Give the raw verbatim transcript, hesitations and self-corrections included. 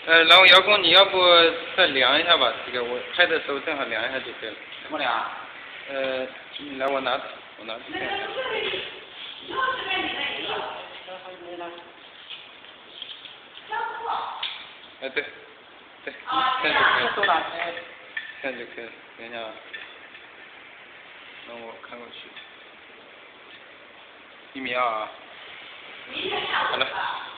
呃，然后姚工，你要不再量一下吧？这个我拍的时候正好量一下就可以了。 怎么量？ 呃，你来，我拿，我拿。哎，对，对，这样就可以了。这样就可以了。等一下啊，让我看过去。一米二啊。好了。